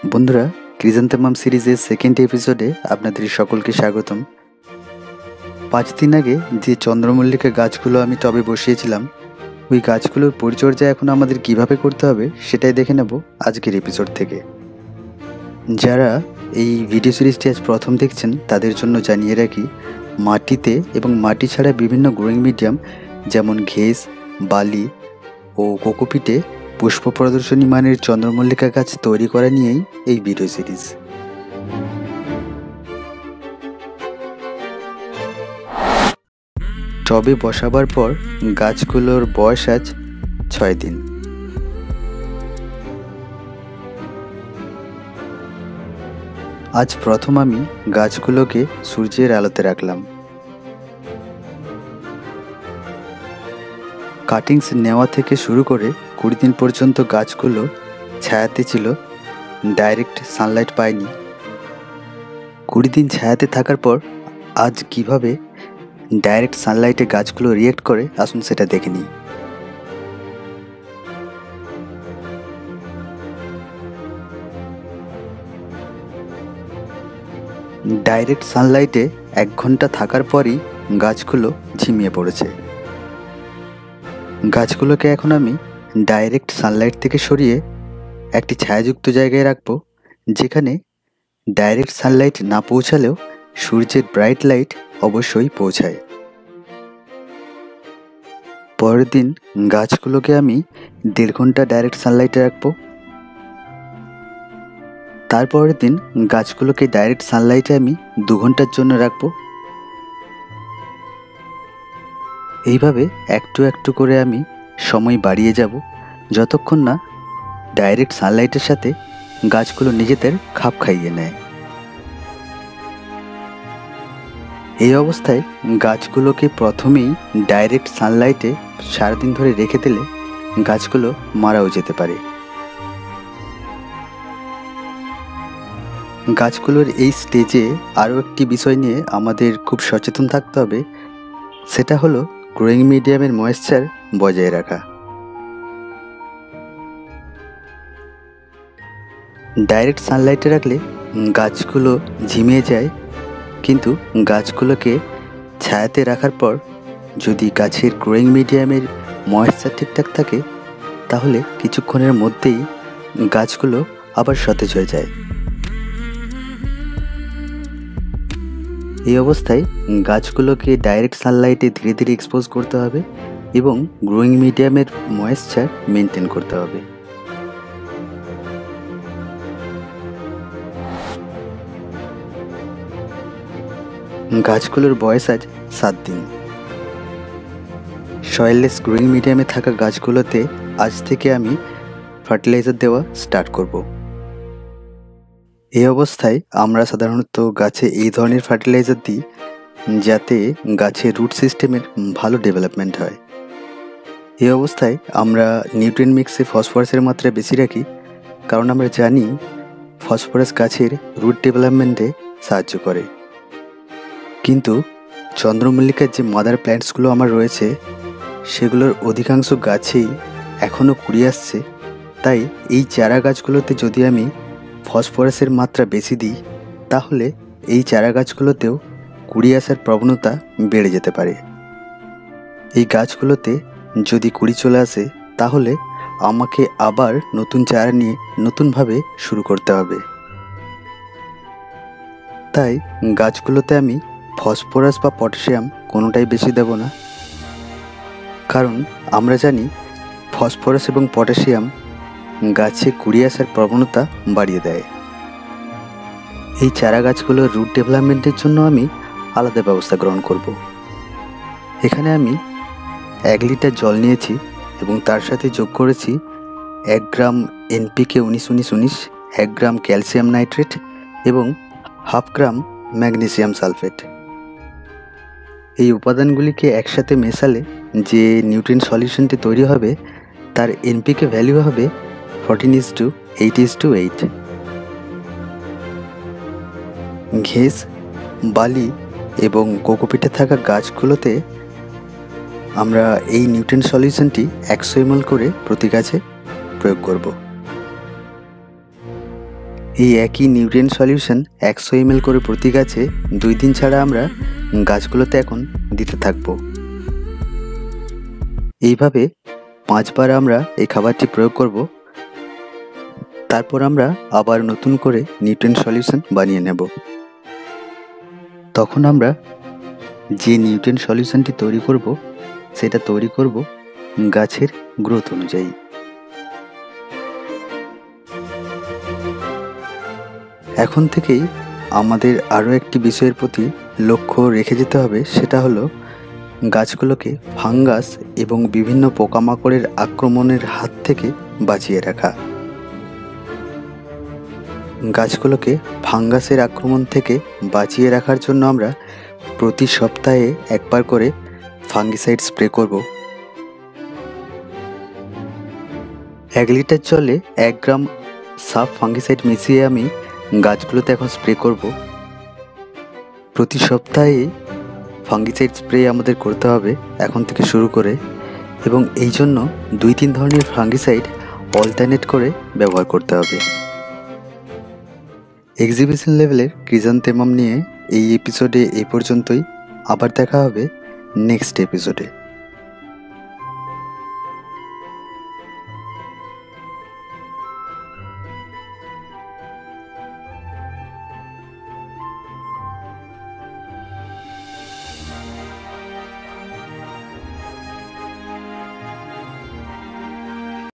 বন্ধুরা, ক্রিজান্থেমাম সিরিজের সেকেন্ড এপিসোডে আপনাদের সকলকে স্বাগতম। 5 দিন আগে যে চন্দ্রমল্লিকা গাছগুলো আমি টবে বসিয়েছিলাম, ওই গাছগুলোর পরিচর্যা এখন আমাদের কিভাবে করতে হবে সেটাই দেখে নেব আজকের এপিসোড থেকে। যারা এই ভিডিও সিরিজটি আজ প্রথম দেখছেন তাদের জন্য জানিয়ে রাখি, মাটিতে এবং মাটি ছাড়া বিভিন্ন গ্রোয়িং মিডিয়াম যেমন ঘেস, বালি ও কোকোপিটে পুষ্প প্রদর্শনী মানের চন্দ্রমল্লিকা গাছ তৈরি করা নিয়েই এই ভিডিও সিরিজ। টবে বসাবার পর গাছগুলোর বয়স আজ 6 দিন। আজ প্রথম আমি গাছগুলোকে সূর্যের আলোতে রাখলাম। কাটিংস নেওয়া থেকে শুরু করে 20 দিন পর্যন্ত গাছগুলো ছায়াতে ছিল, ডাইরেক্ট সানলাইট পায়নি। 20 দিন ছায়াতে থাকার পর আজ কিভাবে ডাইরেক্ট সানলাইটে গাছগুলো রিয়েক্ট করে আসুন সেটা দেখে নিই। ডাইরেক্ট সানলাইটে 1 ঘন্টা থাকার পরই গাছগুলো ঝিমিয়ে পড়েছে। গাছগুলোকে এখন আমি ডাইরেক্ট সানলাইট থেকে সরিয়ে একটি ছায়াযুক্ত জায়গায় রাখবো, যেখানে ডাইরেক্ট সানলাইট না পৌঁছালেও সূর্যের ব্রাইট লাইট অবশ্যই পৌঁছায়। পরের দিন গাছগুলোকে আমি 1.5 ঘন্টা ডাইরেক্ট সানলাইটে রাখবো। তারপরের দিন গাছগুলোকে ডাইরেক্ট সানলাইটে আমি 2 ঘন্টার জন্য রাখবো। এইভাবে একটু একটু করে আমি সময় বাড়িয়ে যাব, যতক্ষণ না ডাইরেক্ট সানলাইটের সাথে গাছগুলো নিজেদের খাপ খাইয়ে নেয়। এই অবস্থায় গাছগুলোকে প্রথমেই ডাইরেক্ট সানলাইটে সারাদিন ধরে রেখে দিলে গাছগুলো মারাও যেতে পারে। গাছগুলোর এই স্টেজে আরও একটি বিষয় নিয়ে আমাদের খুব সচেতন থাকতে হবে, সেটা হলো গ্রোয়িং মিডিয়ামের ময়েশ্চার বজায় রাখা। ডাইরেক্ট সানলাইটে রাখলে গাছগুলো ঝিমিয়ে যায়, কিন্তু গাছগুলোকে ছায়াতে রাখার পর যদি গাছের গ্রোয়িং মিডিয়ামের ময়েশ্চার ঠিকঠাক থাকে, তাহলে কিছুক্ষণের মধ্যেই গাছগুলো আবার সতেজ হয়ে যায়। এই অবস্থায় গাছগুলোকে ডাইরেক্ট সানলাইটে ধীরে ধীরে এক্সপোজ করতে হবে এবং গ্রোয়িং মিডিয়ামের ময়েশ্চার মেনটেন করতে হবে। গাছগুলোর বয়স আজ 7 দিন। সয়েললেস গ্রোয়িং মিডিয়ামে থাকা গাছগুলোতে আজ থেকে আমি ফার্টিলাইজার দেওয়া স্টার্ট করব। এই অবস্থায় আমরা সাধারণত গাছে এই ধরনের ফার্টিলাইজার দিই যাতে গাছের রুট সিস্টেমের ভালো ডেভেলপমেন্ট হয়। এই অবস্থায় আমরা নিউট্রিয়েন্ট মিক্সে ফসফরাসের মাত্রা বেশি রাখি, কারণ আমরা জানি ফসফরাস গাছের রুট ডেভেলপমেন্টে সাহায্য করে। কিন্তু চন্দ্রমল্লিকার যে মাদার প্ল্যান্টসগুলো আমার রয়েছে, সেগুলোর অধিকাংশ গাছেই এখনও কুড়ি আসছে। তাই এই চারা গাছগুলোতে যদি আমি ফসফরাসের মাত্রা বেশি দিই, তাহলে এই চারা গাছগুলোতেও কুড়ি আসার প্রবণতা বেড়ে যেতে পারে। এই গাছগুলোতে যদি কুড়ি চলে আসে, তাহলে আমাকে আবার নতুন চারা নিয়ে নতুনভাবে শুরু করতে হবে। তাই গাছগুলোতে আমি ফসফরাস বা পটাশিয়াম কোনোটাই বেশি দেব না, কারণ আমরা জানি ফসফরাস এবং পটাশিয়াম গাছে কুড়ি আসার প্রবণতা বাড়িয়ে দেয়। এই চারা গাছগুলোর রুট ডেভেলপমেন্টের জন্য আমি আলাদা ব্যবস্থা গ্রহণ করব। এখানে আমি 1 লিটার জল নিয়েছি এবং তার সাথে যোগ করেছি 1 gram NPK 19-19-19, 1 gram calcium nitrate এবং 1/2 গ্রাম ম্যাগনেসিয়াম সালফেট। এই উপাদানগুলিকে একসাথে মেশালে যে নিউট্রিয়েন্ট সলিউশনটি তৈরি হবে, তার NPK ভ্যালু হবে 14:8:8। ঘেস, বালি এবং কোকোপিটে থাকা গাছগুলোতে আমরা এই নিউট্রিয়েন্ট সলিউশনটি 100 ml করে প্রতি গাছে প্রয়োগ করব। এই একই নিউট্রিয়েন্ট সলিউশন 100 ml করে প্রতি গাছে 2 দিন ছাড়া আমরা গাছগুলোতে এখন দিতে থাকবো। এইভাবে 5 বার আমরা এই খাবারটি প্রয়োগ করব। তারপর আমরা আবার নতুন করে নিউট্রিয়েন্ট সলিউশন বানিয়ে নেব। তখন আমরা যে নিউট্রিয়েন্ট সলিউশনটি তৈরি করব সেটা তৈরি করব গাছের গ্রোথ অনুযায়ী। এখন থেকেই আমাদের আরও একটি বিষয়ের প্রতি লক্ষ্য রেখে যেতে হবে, সেটা হলো গাছগুলোকে ফাঙ্গাস এবং বিভিন্ন পোকামাকড়ের আক্রমণের হাত থেকে বাঁচিয়ে রাখা। গাছগুলোকে ফাঙ্গাসের আক্রমণ থেকে বাঁচিয়ে রাখার জন্য আমরা প্রতি সপ্তাহে একবার করে ফাঙ্গিসাইড স্প্রে করব। 1 লিটার জলে 1 গ্রাম সাব ফাঙ্গিসাইড মিশিয়ে আমি গাছগুলোতে এখন স্প্রে করব। প্রতি সপ্তাহে ফাঙ্গিসাইড স্প্রে আমাদের করতে হবে এখন থেকে শুরু করে, এবং এই জন্য 2-3 ধরনের ফাঙ্গিসাইড অল্টারনেট করে ব্যবহার করতে হবে। এক্সিবিশন লেভেলের ক্রিজান্থেমাম নিয়ে এই এপিসোডে এই পর্যন্তই। আবার দেখা হবে নেক্সট এপিসোডে।